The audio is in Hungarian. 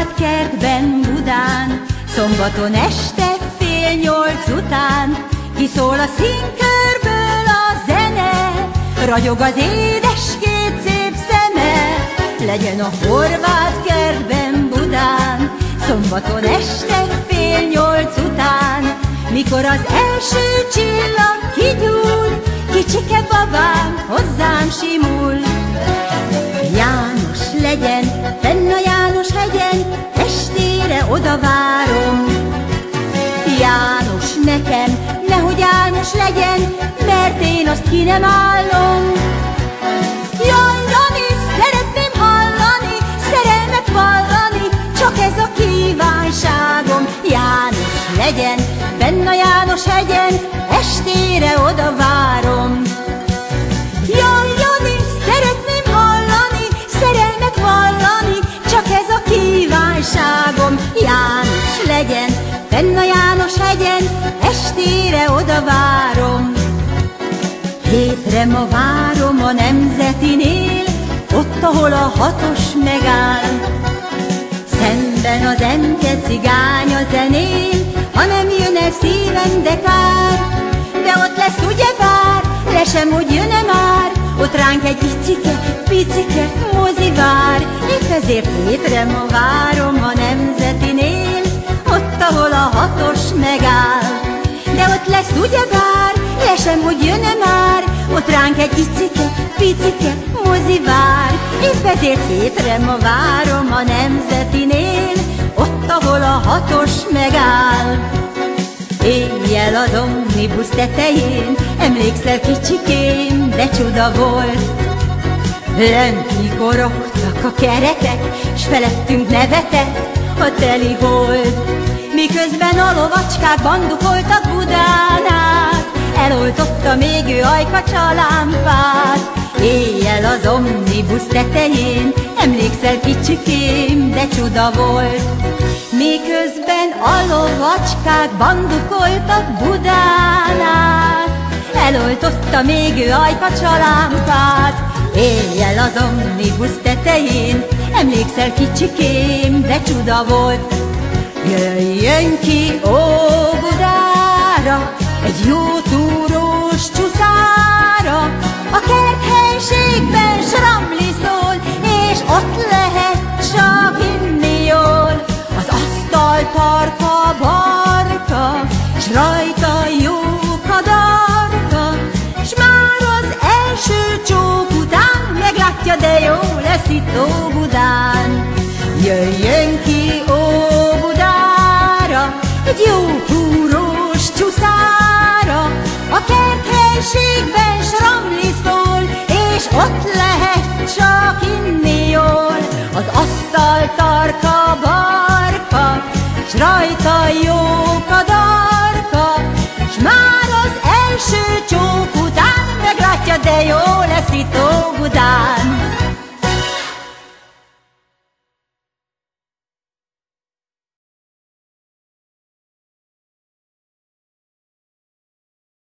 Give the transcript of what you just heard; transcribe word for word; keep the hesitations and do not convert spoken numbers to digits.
horvát kertben Budán, szombaton este fél nyolc után, kiszól a színkörből a zene, ragyog az édeskét szép szeme. Legyen a horvát kertben Budán, szombaton este fél nyolc után, mikor az első csillag kigyúl, kicsike babám hozzám simul. János legyen fenn a János hegyen, estére oda várom. János nekem nehogy álmos legyen, mert én azt ki nem állom. Jaj, Jani, szeretném hallani, szerelmet vallani, csak ez a kívánságom. János legyen fenn a János hegyen, estére oda várom. Jaj, Jani, szeretném hallani, szerelmet vallani, csak ez a kívánságom. János legyen fenn a János hegyen, estére oda várom. Hétre ma várom a Nemzetinél, ott, ahol a hatos megáll. Szemben az emke cigány a zenén, ha nem jön el szívem, de kár. De ott lesz ugyebár, le sem, hogy jön-e már, ott ránk egy icike, picike mozi vár. Épp ezért hétre ma várom a Nemzetinél, ott, ahol a hatos megáll. De ott lesz ugyebár, le sem, hogy jön-e már, ott ránk egy icike, picike mozi vár. Épp ezért hétre ma várom a Nemzetinél, ott, ahol a hatos megáll. Éjjel az omnibusz tetején, emlékszel kicsikém, de csuda volt. Lent mikor rogtak a kerekek, s felettünk nevetett a teli hold. Miközben a lovacskák bandukoltak Budán át, eloltotta még ő ajkacs a lámpát. Éjjel az omnibusz tetején, emlékszel kicsikém, de csuda volt. Miközben a lovacskák bandukoltak Budán át, eloltotta még ő ajkacs a lámpát. Éjjel az omnibusz tetején, emlékszel kicsikém, de csuda volt. Jöjjön ki Óbudára, egy jó túrós csuszára, a kerthelységben sramli szól, és ott lehet csak inni jól. Az asztal tarka barka, s rajta jó kadarka, s már az első csók után meglátja, de jó lesz itt Óbudán. Jöjjön ki Óbudára, egy jó túrós csuszára, a kerthelységben sramli szól, és ott lehet csak inni jól. Az asztal tarka barka, s rajta jó kadarka, s már az első csók után meglátja, de jó lesz itt